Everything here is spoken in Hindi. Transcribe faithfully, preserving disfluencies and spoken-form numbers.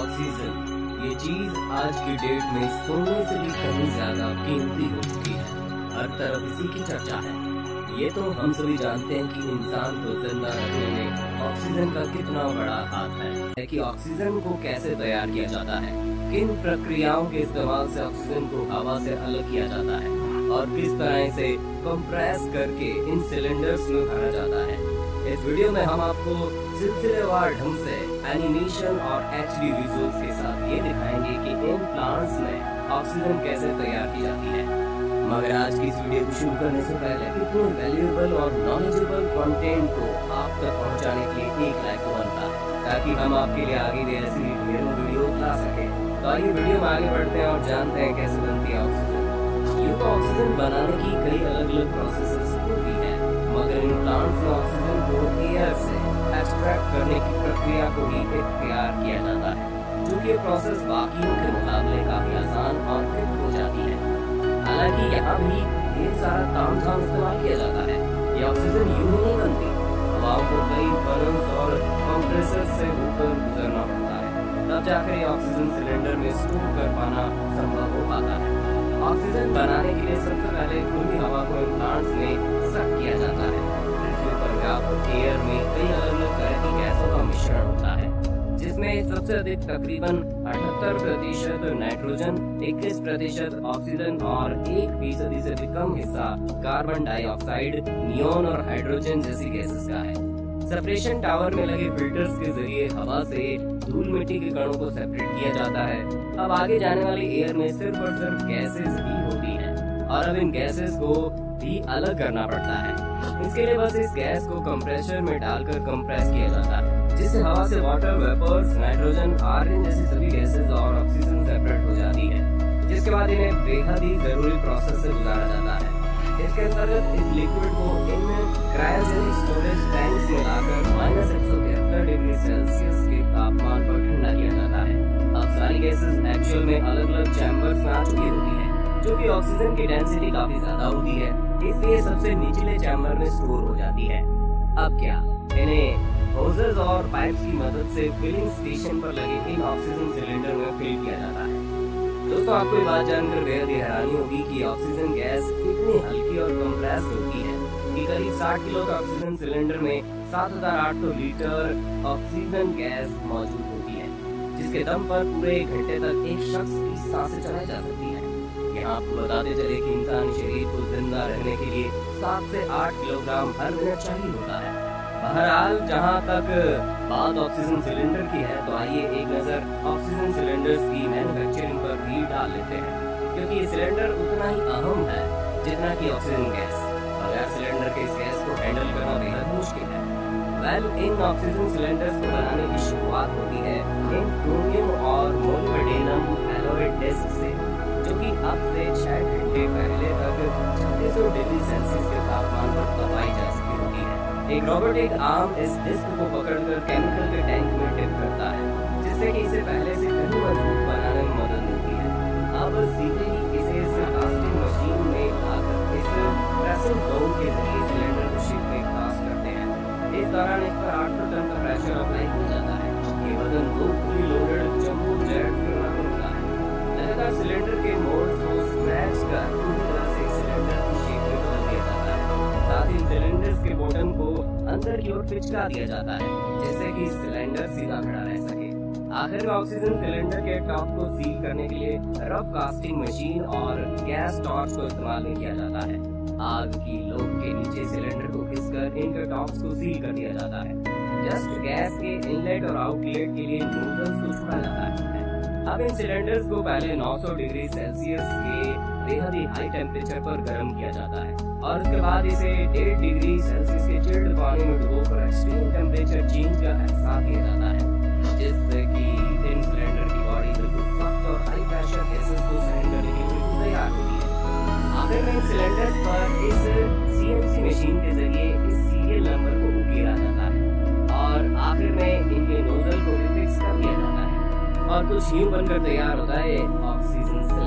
ऑक्सीजन ये चीज आज की डेट में सोने से भी कहीं ज्यादा कीमती हो चुकी है। हर तरफ इसी की चर्चा है। ये तो हम सभी जानते हैं कि इंसान को जिंदा रखने में ऑक्सीजन का कितना बड़ा हाथ है कि ऑक्सीजन को कैसे तैयार किया जाता है, किन प्रक्रियाओं के इस्तेमाल से ऑक्सीजन को हवा से अलग किया जाता है और किस तरह से कंप्रेस करके इन सिलेंडर्स में भरा जाता है। इस वीडियो में हम आपको सिलसिलेवार ढंग से एनिमेशन और एचडी विजुअल्स के साथ ये दिखाएंगे कि इन प्लांट्स में ऑक्सीजन कैसे तैयार की जाती है। मगर आज की इस वीडियो को शुरू करने से पहले कितने वैल्यूएबल और नॉलेजेबल कंटेंट को आप तक पहुंचाने के लिए एक लाइक बनता है, ताकि हम आपके लिए आगे भी ऐसी ढेरों वीडियो ला सके। तो आइए वीडियो में आगे बढ़ते हैं और जानते हैं कैसे बनती है ऑक्सीजन। यूँ तो ऑक्सीजन बनाने की कई अलग अलग प्रोसेस होती है, मगर इन प्लांट्स में ऑक्सीजन को एयर से एक्सट्रैक्ट करने की प्रक्रिया को ही इख्तियार किया जाता है, जो कि प्रोसेस बाकियों के मुकाबले काफी आसान और क्विक हो जाती है। हालांकि यहाँ भी ढेर सारा तामझाम इस्तेमाल किया जाता है। ये ऑक्सीजन यूं ही नहीं बनती, हवाओं को कई बलन्स और कंप्रेसर से होकर गुजरना पड़ता है, तब जाकर ये ऑक्सीजन सिलेंडर में स्टोर कर पाना संभव हो पाता है। ऑक्सीजन बनाने के लिए सबसे पहले खुली हवा को इन प्लांट्स में सक किया जाता है। पृथ्वी पर व्यापक एयर में कई अलग अलग तरह की गैसों का मिश्रण होता है, जिसमें सबसे अधिक तकरीबन अठहत्तर प्रतिशत नाइट्रोजन, इक्कीस प्रतिशत ऑक्सीजन और एक फीसदी से भी कम हिस्सा कार्बन डाइऑक्साइड, नियोन और हाइड्रोजन जैसी गैसेस का है। सेपरेशन टावर में लगे फिल्टर्स के जरिए हवा से धूल मिट्टी के कणों को सेपरेट किया जाता है। अब आगे जाने वाली एयर में सिर्फ और सिर्फ गैसेस ही होती है और अब इन गैसेस को भी अलग करना पड़ता है। इसके लिए बस इस गैस को कंप्रेसर में डालकर कंप्रेस किया जाता है, जिससे हवा से वाटर वेपर्स, नाइट्रोजन, आर्गन जैसी सभी गैसेस और ऑक्सीजन सेपरेट हो जाती है, जिसके बाद इन्हें बेहद ही जरूरी प्रोसेस से गुजारा जाता है। इसके अंतर्गत इस लिक्विड को इन क्रायोजेनिक स्टोरेज टैंक्स में लाकर माइनस एक सौ तिहत्तर डिग्री सेल्सियस के तापमान पर ठंडा किया जाता है। अब सारी गैसेस एक्चुअल में अलग अलग चैम्बर्स में आ चुकी होती है, जो कि ऑक्सीजन की डेंसिटी काफी ज्यादा होती है, इसलिए सबसे निचले चैम्बर में स्टोर हो जाती है। अब क्या इन्हें होजेस और पाइप्स की मदद से फिलिंग स्टेशन पर लगे इन ऑक्सीजन सिलेंडर में फिल किया जाता है। दोस्तों, आपको ये बात जानकर बेहद हैरानी होगी कि ऑक्सीजन गैस कितनी हल्की और कंप्रेस्ड होती है कि करीब साठ किलो का ऑक्सीजन सिलेंडर में सात हज़ार आठ सौ लीटर ऑक्सीजन गैस मौजूद होती है, जिसके दम पर पूरे एक घंटे तक एक शख्स की सांसें चलाई जा सकती है। यहाँ आपको बताते चले कि इंसानी शरीर को जिंदा रहने के लिए सात से आठ किलोग्राम हर मिनट चाहिए होता है। बहरहाल, जहाँ तक बात ऑक्सीजन सिलेंडर की है, तो आइए एक नजर ऑक्सीजन सिलेंडर्स की मैन्युफैक्चरिंग पर भी डाल लेते हैं, क्योंकि ये सिलेंडर उतना ही अहम है जितना कि ऑक्सीजन गैस। बगैर सिलेंडर के इस गैस को हैंडल करना बेहद मुश्किल है। वेल, इन ऑक्सीजन सिलेंडर्स को बनाने की शुरुआत होती है इन क्रोमियम और मोलिब्डेनम एलॉय डिस्क से, जो कि अब से छह घंटे पहले तक छत्तीस सौ डिग्री सेल्सियस के तापमान पर दबाई जा चुकी होती है। एक रोबोटिक आर्म इस डिस्क को पकड़कर केमिकल के टैंक में डिप करता है, जिससे कि इसे पहले से कहीं मजबूत बनाने में मदद मिलती है। अब सीधे ही इसे इस कास्टिंग मशीन में लाकर इस प्रेसिंग डोम के जरिए सिलेंडर को शेप में कास्ट करते हैं। इस दौरान इस पर आठ सौ टन का प्रेशर अप्लाई किया जाता है। ये वजन दो फुली लोडेड जंबो जेट के बराबर होता है। लगातार सिलेंडर के मोल्ड्स को स्क्रैच कर पूरी तरह से सिलेंडर की शेप में बदल दिया जाता है। साथ ही सिलेंडर्स के बॉटम को अंदर की ओर पिचका दिया जाता है, जिससे कि सिलेंडर सीधा खड़ा रह सके। आखिर में ऑक्सीजन सिलेंडर के टॉप को सील करने के लिए रफ कास्टिंग मशीन और गैस टॉर्च को इस्तेमाल किया जाता है। आग की लोक के नीचे सिलेंडर को खिसकर इनके टॉप्स को सील कर दिया जाता है। जस्ट गैस के इनलेट और आउटलेट के लिए नोजल्स को छोड़ा जाता है। अब इन सिलेंडर्स को पहले नौ सौ डिग्री सेल्सियस के बेहद ही हाई टेम्परेचर पर गर्म किया जाता है और उसके बाद इसे डेढ़ डिग्री सेल्सियस के चिल्ड पानी में डुबोकर एक्सट्रीम टेम्परेचर चेंज का एहसास किया जाता है, जिससे कि इन सिलेंडर की बॉडी बिल्कुल सख्त और हाई प्रेशर गैसेस को सहन करने के लिए बिल्कुल तैयार होती है। आखिर में इन सिलेंडर्स पर इस सीएनसी मशीन के जरिए इस सीरियल नंबर को उकेरा जाता है और आखिर में इनके नोजल को भी फिक्स कर दिया जाता है और कुछ यूं बनकर तैयार होता है ऑक्सीजन